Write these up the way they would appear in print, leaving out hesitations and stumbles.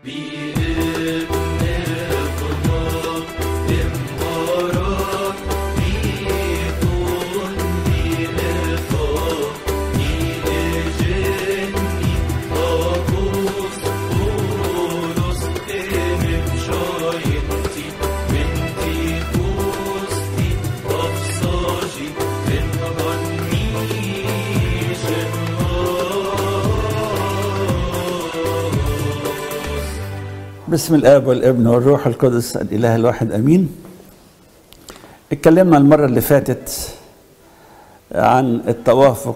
بسم الآب والابن والروح القدس الإله الواحد أمين. اتكلمنا المرة اللي فاتت عن التوافق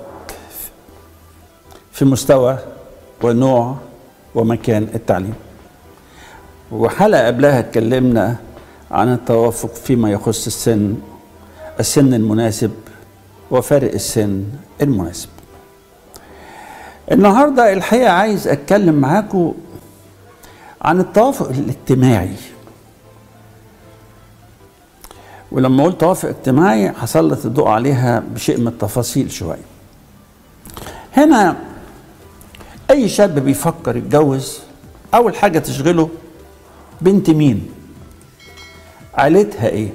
في مستوى ونوع ومكان التعليم، وحلقة قبلها اتكلمنا عن التوافق فيما يخص السن المناسب وفارق السن المناسب. النهاردة الحقيقة عايز أتكلم معاكم عن التوافق الاجتماعي. ولما قلت توافق اجتماعي هسلط الضوء عليها بشيء من التفاصيل شوية. هنا أي شاب بيفكر يتجوز أول حاجة تشغله بنت مين؟ عيلتها إيه؟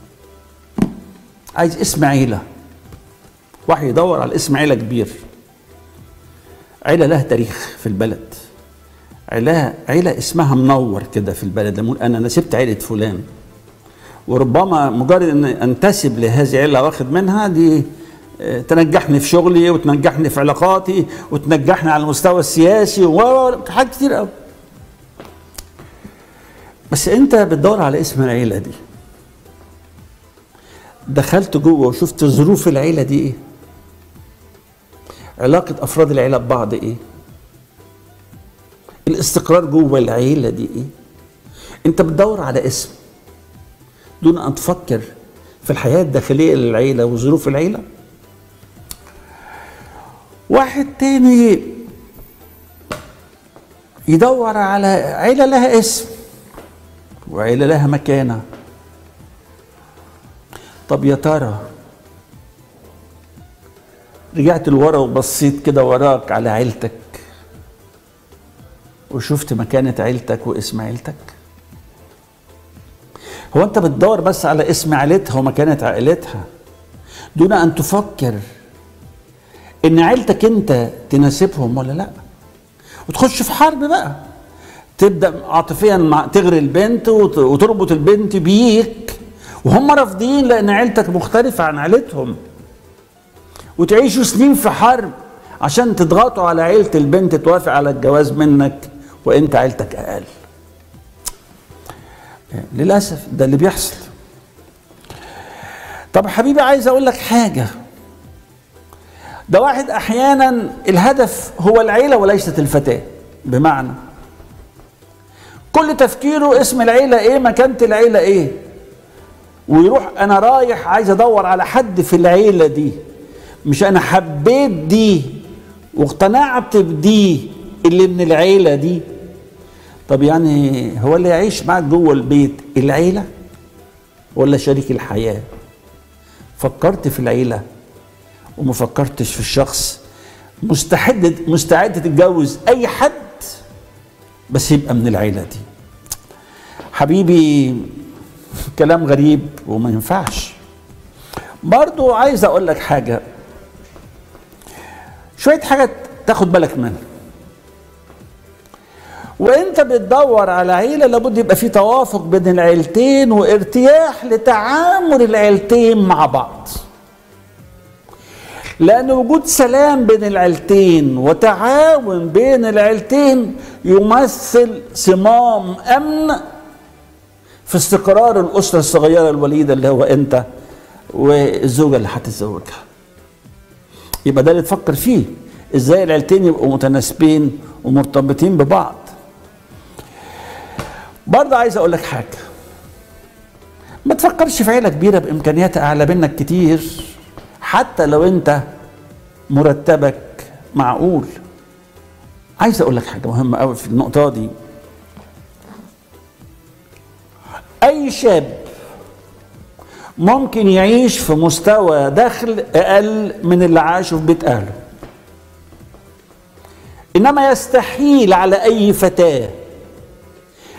عايز اسم عيلة. واحد يدور على اسم عيلة كبير، عيلة لها تاريخ في البلد، عيلة اسمها منور كده في البلد. لما انا نسبت عيلة فلان، وربما مجرد ان انتسب لهذه العيلة واخد منها دي تنجحني في شغلي وتنجحني في علاقاتي وتنجحني على المستوى السياسي وحاجات كتير قوي. بس انت بتدور على اسم العيلة دي، دخلت جوه وشفت ظروف العيلة دي ايه؟ علاقة افراد العيلة ببعض ايه؟ الاستقرار جوه العيلة دي ايه؟ انت بتدور على اسم دون ان تفكر في الحياة الداخلية للعيلة وظروف العيلة. واحد تاني يدور على عيلة لها اسم وعيلة لها مكانة. طب يا ترى رجعت لورا وبصيت كده وراك على عيلتك وشفت مكانة عيلتك واسم عيلتك؟ هو انت بتدور بس على اسم عيلتها ومكانة عيلتها دون ان تفكر ان عيلتك انت تناسبهم ولا لا؟ وتخش في حرب بقى، تبدأ عاطفيا تغري البنت وتربط البنت بيك وهم رافضين لان عيلتك مختلفة عن عيلتهم، وتعيشوا سنين في حرب عشان تضغطوا على عيلة البنت توافق على الجواز منك وانت عيلتك اقل. للاسف ده اللي بيحصل. طب حبيبي عايز اقول لك حاجه، ده واحد احيانا الهدف هو العيله وليست الفتاه، بمعنى كل تفكيره اسم العيله ايه، مكانه العيله ايه، ويروح انا رايح عايز ادور على حد في العيله دي، مش انا حبيت دي واقتنعت بدي اللي من العيله دي. طب يعني هو اللي يعيش معاك جوه البيت العيله ولا شريك الحياه؟ فكرت في العيله وما فكرتش في الشخص. مستعد تتجوز اي حد بس يبقى من العيله دي. حبيبي كلام غريب وما ينفعش. برضو عايز اقول لك حاجه، شويه حاجات تاخد بالك منها. وانت بتدور على عيله لابد يبقى في توافق بين العيلتين وارتياح لتعامل العيلتين مع بعض، لان وجود سلام بين العيلتين وتعاون بين العيلتين يمثل صمام امن في استقرار الاسره الصغيره الوليده اللي هو انت والزوجه اللي هتتزوجها. يبقى ده اللي تفكر فيه، ازاي العيلتين يبقوا متناسبين ومرتبطين ببعض. برضه عايز اقول لك حاجه، ما تفكرش في عيله كبيره بامكانيات اعلى منك كتير حتى لو انت مرتبك معقول. عايز اقول لك حاجه مهمه قوي في النقطه دي. اي شاب ممكن يعيش في مستوى دخل اقل من اللي عاشه في بيت اهله، انما يستحيل على اي فتاه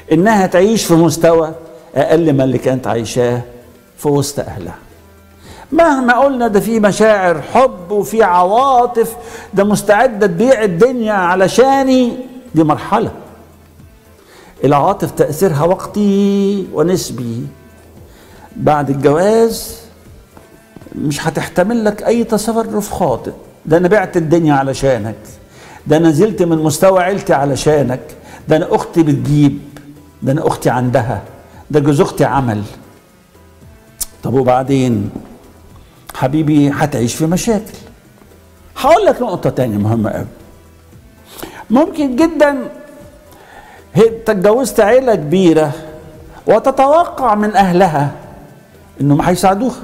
انها تعيش في مستوى اقل من اللي كانت عايشاه في وسط اهلها. مهما قلنا ده في مشاعر حب وفي عواطف، ده مستعدة تبيع الدنيا علشاني، دي مرحلة. العواطف تأثيرها وقتي ونسبي. بعد الجواز مش هتحتمل لك أي تصرف خاطئ. ده أنا بعت الدنيا علشانك، ده أنا نزلت من مستوى عيلتي علشانك، ده أنا أختي بتجيب، ده أنا أختي عندها، ده جوز أختي عمل. طب وبعدين حبيبي هتعيش في مشاكل. هقول لك نقطة تانية مهمة قوي. ممكن جدا انت اتجوزت عيلة كبيرة وتتوقع من أهلها إنهم هيساعدوها.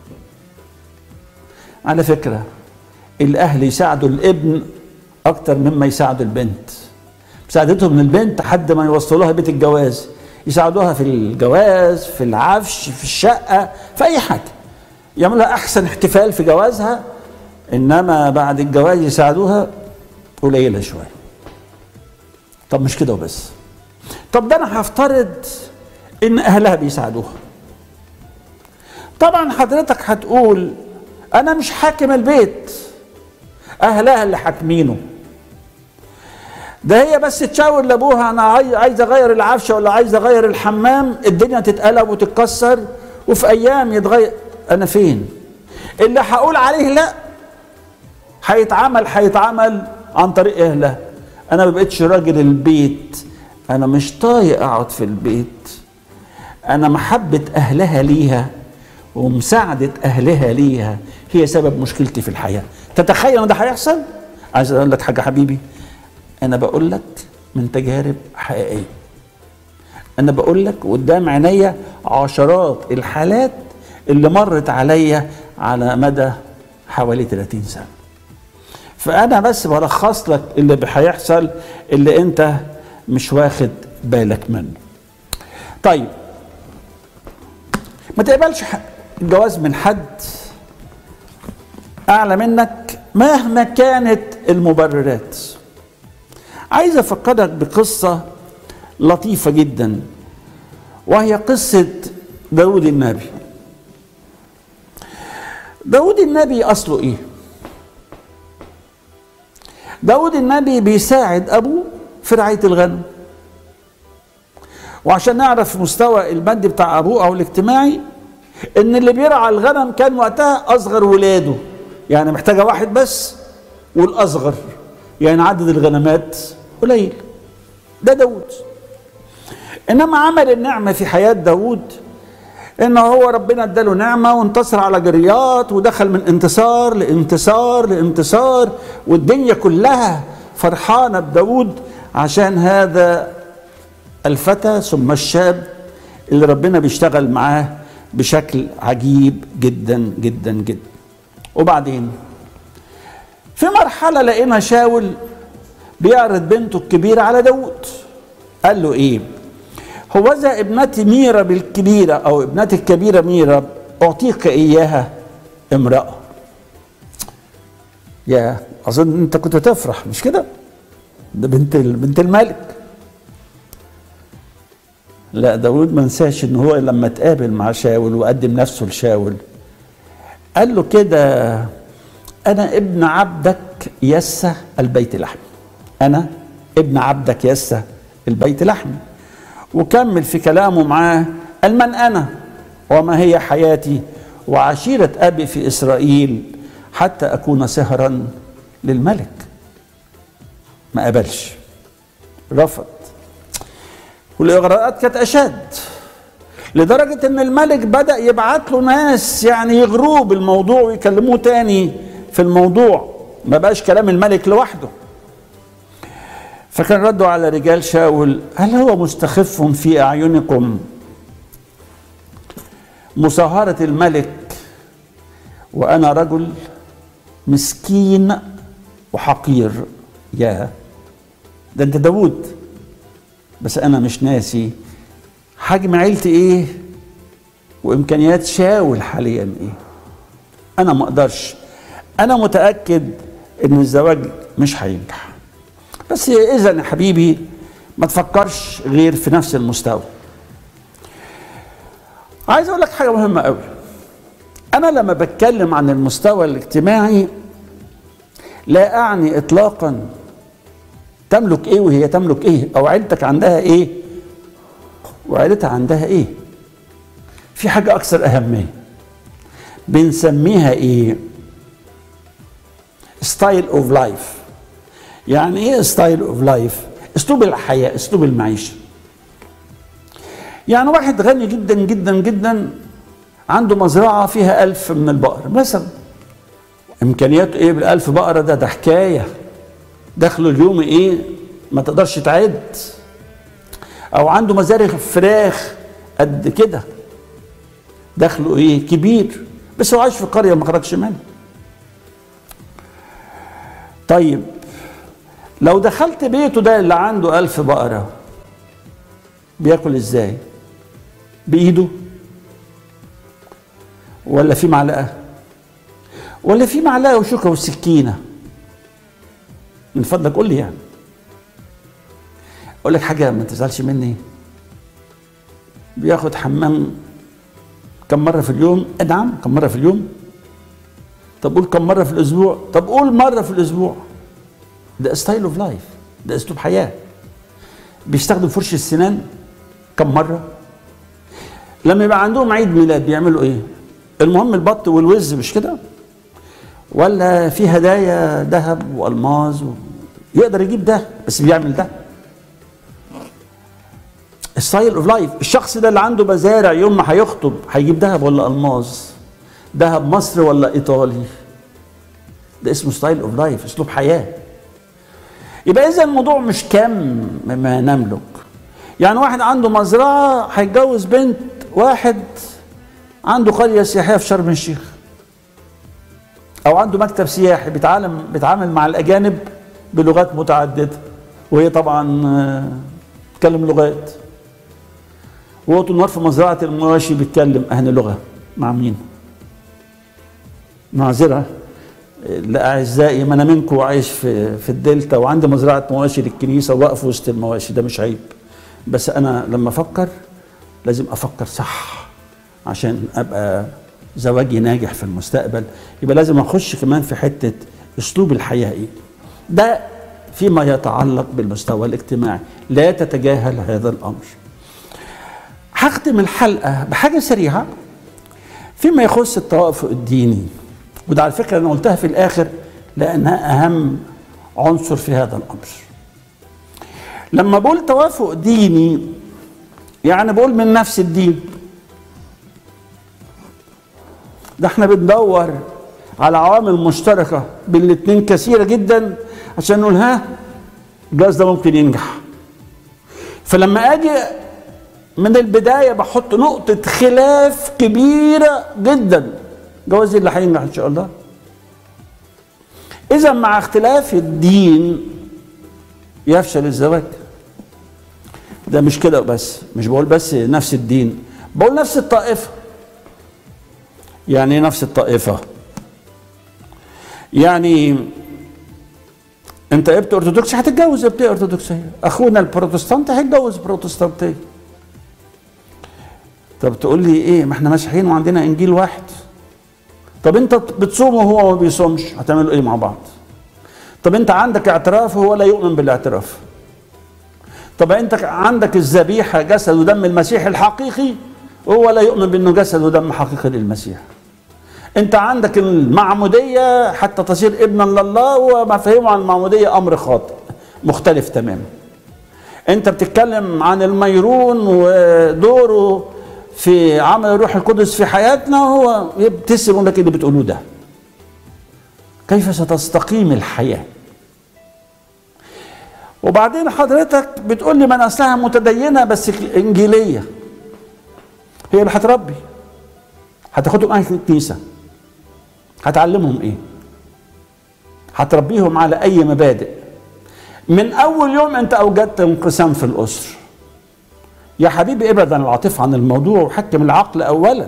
على فكرة الأهل يساعدوا الابن أكتر مما يساعدوا البنت. مساعدتهم للبنت حد ما يوصلوها بيت الجواز، يساعدوها في الجواز، في العفش، في الشقة، في أي حاجة، يعملها أحسن احتفال في جوازها. إنما بعد الجواز يساعدوها قليلة شوية. طب مش كده وبس، طب ده أنا هفترض إن أهلها بيساعدوها. طبعا حضرتك هتقول أنا مش حاكم البيت، أهلها اللي حاكمينه. ده هي بس تشاور لأبوها أنا عايز أغير العفش ولا عايز أغير الحمام، الدنيا تتقلب وتتكسر وفي أيام يتغير. أنا فين؟ اللي هقول عليه لا هيتعمل عن طريق أهلها. أنا ما بقتش راجل البيت، أنا مش طايق أقعد في البيت. أنا محبة أهلها ليها ومساعدة أهلها ليها هي سبب مشكلتي في الحياة. تتخيل أن ده هيحصل؟ عايز أقول لك حاجة حبيبي، أنا بقول لك من تجارب حقيقية. أنا بقول لك قدام عينيا عشرات الحالات اللي مرت عليا على مدى حوالي 30 سنة. فأنا بس بلخص لك اللي هيحصل اللي أنت مش واخد بالك منه. طيب ما تقبلش الجواز من حد أعلى منك مهما كانت المبررات. عايز أفكرك بقصة لطيفة جدا، وهي قصة داود النبي. داود النبي أصله إيه؟ داود النبي بيساعد أبوه في رعاية الغنم. وعشان نعرف مستوى المادي بتاع أبوه أو الاجتماعي، إن اللي بيرعى الغنم كان وقتها أصغر ولاده، يعني محتاجة واحد بس، والأصغر يعني عدد الغنمات قليل. ده داود. إنما عمل النعمة في حياة داود إن هو ربنا اداله نعمة وانتصر على جريات ودخل من انتصار لانتصار لانتصار، والدنيا كلها فرحانة بداود عشان هذا الفتى ثم الشاب اللي ربنا بيشتغل معاه بشكل عجيب جدا جدا جدا. وبعدين في مرحلة لقينا شاول بيعرض بنته الكبيرة على داود. قال له ايه؟ هوذا ابنتي ميرا بالكبيرة او ابنتي الكبيرة ميرا اعطيك اياها امرأة. يا اظن انت كنت تفرح مش كده؟ ده بنت الملك. لا، داود ما نساش ان هو لما تقابل مع شاول وقدم نفسه لشاول قال له كده انا ابن عبدك يسى البيت لحمي. انا ابن عبدك يسى البيت لحمي. وكمل في كلامه معاه قال من انا وما هي حياتي وعشيرة ابي في اسرائيل حتى اكون سهرا للملك. ما قبلش، رفض. والاغراءات كانت اشد، لدرجة ان الملك بدأ يبعت له ناس يعني يغروه بالموضوع ويكلموه تاني في الموضوع، ما بقاش كلام الملك لوحده. فكان ردوا على رجال شاول هل هو مستخف في أعينكم مصاهرة الملك وأنا رجل مسكين وحقير؟ يا ده انت داود، بس أنا مش ناسي حجم عيلتي ايه وامكانيات شاول حاليا ايه. انا ما اقدرش، انا متاكد ان الزواج مش هينجح. بس اذا يا حبيبي ما تفكرش غير في نفس المستوى. عايز اقول لك حاجه مهمه قوي. انا لما بتكلم عن المستوى الاجتماعي لا اعني اطلاقا تملك ايه وهي تملك ايه، او عيلتك عندها ايه وعيلتها عندها ايه. في حاجه اكثر اهميه بنسميها ايه؟ ستايل اوف لايف. يعني ايه ستايل اوف لايف؟ اسلوب الحياه، اسلوب المعيشه. يعني واحد غني جدا جدا جدا عنده مزرعه فيها 1000 من البقر مثلا، امكانياته ايه بال1000 بقره؟ ده حكايه، دخله اليومي ايه ما تقدرش تعد. او عنده مزارع فراخ قد كده، دخله ايه كبير، بس هو عايش في قريه ما خرجش منها. طيب لو دخلت بيته ده اللي عنده 1000 بقره، بياكل ازاي؟ بايده ولا في معلقه؟ ولا في معلقه وشوكه وسكينه؟ من فضلك قول لي. يعني اقول لك حاجه ما تزعلش مني، بياخد حمام كم مره في اليوم؟ نعم كم مره في اليوم. طب قول كم مره في الاسبوع؟ طب قول مره في الاسبوع. ده ستايل اوف لايف، ده اسلوب حياه. بيستخدم فرش السنان كم مره؟ لما يبقى عندهم عيد ميلاد بيعملوا ايه؟ المهم البط والوز، مش كده؟ ولا في هدايا ذهب والماظ يقدر يجيب ده، بس بيعمل ده. ستايل اوف لايف. الشخص ده اللي عنده مزارع يوم ما هيخطب هيجيب ذهب ولا الماظ؟ ذهب مصري ولا ايطالي؟ ده اسمه ستايل اوف لايف، اسلوب حياه. يبقى اذا الموضوع مش كم ما نملك. يعني واحد عنده مزرعه هيتجوز بنت واحد عنده قريه سياحيه في شرم الشيخ، او عنده مكتب سياحي بيتعامل مع الاجانب بلغات متعدده، وهي طبعا بتتكلم لغات، وهو طول النهار في مزرعه المواشي بيتكلم اهل لغه مع مين؟ معذره لاعزائي، ما انا منكم عايش في الدلتا وعندي مزرعه مواشي للكنيسه وواقف وسط المواشي، ده مش عيب. بس انا لما افكر لازم افكر صح عشان ابقى زواجي ناجح في المستقبل. يبقى لازم اخش كمان في حته اسلوب الحياه ايه. ده فيما يتعلق بالمستوى الاجتماعي، لا تتجاهل هذا الامر. هختم الحلقه بحاجه سريعه فيما يخص التوافق الديني، وده على فكره انا قلتها في الاخر لانها اهم عنصر في هذا الامر. لما بقول توافق ديني يعني بقول من نفس الدين. ده احنا بندور على عوامل مشتركه بين الاثنين كثيره جدا عشان نقول ها الجواز ده ممكن ينجح. فلما اجي من البدايه بحط نقطه خلاف كبيره جدا، جوازي اللي هينجح ان شاء الله. اذا مع اختلاف الدين يفشل الزواج. ده مش كده بس، مش بقول بس نفس الدين، بقول نفس الطائفه. يعني ايه نفس الطائفه؟ يعني انت ابن ارثوذكسي هتتجوز ابن ارثوذكسيه، اخونا البروتستانت هيتجوز بروتستانتيه. طب تقول لي ايه؟ ما احنا مسيحيين وعندنا انجيل واحد. طب انت بتصوم وهو ما بيصومش، هتعملوا ايه مع بعض؟ طب انت عندك اعتراف وهو لا يؤمن بالاعتراف. طب انت عندك الذبيحه جسد ودم المسيح الحقيقي وهو لا يؤمن بانه جسد ودم حقيقي للمسيح. انت عندك المعموديه حتى تصير ابنا لله، ومفاهيمه عن المعموديه امر خاطئ مختلف تماما. انت بتتكلم عن الميرون ودوره في عمل الروح القدس في حياتنا، هو يبتسم يقول لك اللي بتقولوه ده. كيف ستستقيم الحياه؟ وبعدين حضرتك بتقول لي من اصلها متدينه بس انجيليه، هي اللي هتربي، هتاخدهم اهل الكنيسه، هتعلمهم ايه؟ هتربيهم على اي مبادئ؟ من اول يوم انت اوجدت انقسام في الاسر. يا حبيبي ابعد عن العاطفه عن الموضوع وحكم العقل اولا.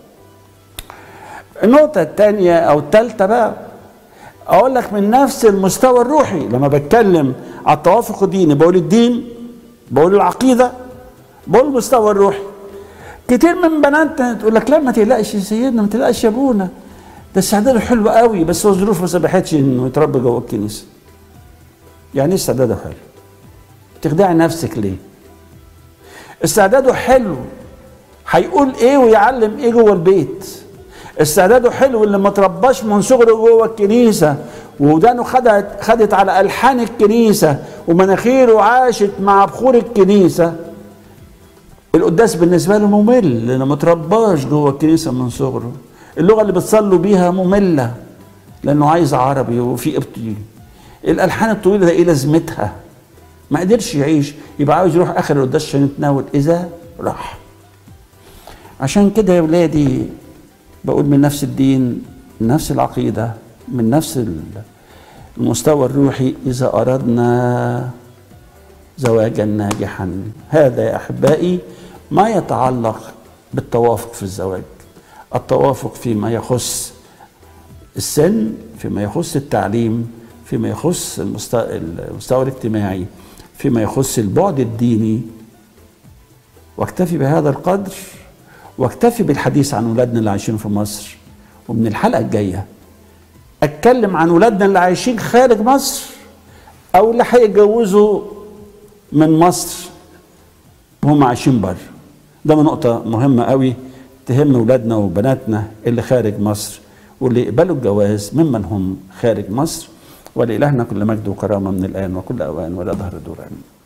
النقطه الثانيه او الثالثه بقى اقول لك من نفس المستوى الروحي. لما بتكلم على التوافق الديني بقول الدين بقول العقيده، بقول المستوى الروحي. كتير من بناتنا تقول لك لا ما تقلقش يا سيدنا، ما تقلقش يا ابونا، ده استعداده حلو قوي بس هو ظروفه ما سمحتش انه يتربى جوه الكنيسه. يعني ايه استعداده حلو؟ تخدعي نفسك ليه؟ استعداده حلو هيقول ايه ويعلم ايه جوه البيت. استعداده حلو اللي ما ترباش من صغره جوه الكنيسه ودانه خدت على الحان الكنيسه ومناخيره عاشت مع بخور الكنيسه، القداس بالنسبه له ممل لانه ما ترباش جوه الكنيسه من صغره. اللغه اللي بتصلوا بيها ممله لانه عايز عربي وفي قبطي. الالحان الطويله ده ايه لازمتها؟ ما قدرش يعيش، يبقى عاوز يروح اخر القداس عشان يتناول اذا راح. عشان كده يا ولادي بقول من نفس الدين، من نفس العقيده، من نفس المستوى الروحي، اذا اردنا زواجا ناجحا. هذا يا احبائي ما يتعلق بالتوافق في الزواج. التوافق فيما يخص السن، فيما يخص التعليم، فيما يخص المستوى الاجتماعي، فيما يخص البعد الديني. واكتفي بهذا القدر، واكتفي بالحديث عن ولادنا اللي عايشين في مصر. ومن الحلقة الجاية اتكلم عن ولادنا اللي عايشين خارج مصر او اللي هيتجوزوا من مصر وهم عايشين بره. ده نقطة مهمة قوي تهم ولادنا وبناتنا اللي خارج مصر واللي يقبلوا الجواز ممن هم خارج مصر. ولإلهنا كل مجد وكرامة من الآن وكل أوان ولا ظهر دور. آمين.